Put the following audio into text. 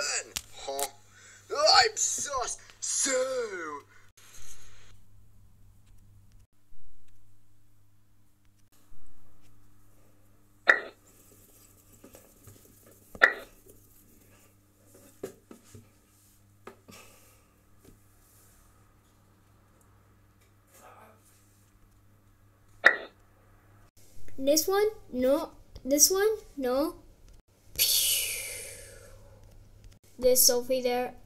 turn. Huh? I'm sus. So. This one? No. This one? No. There's Sophie there.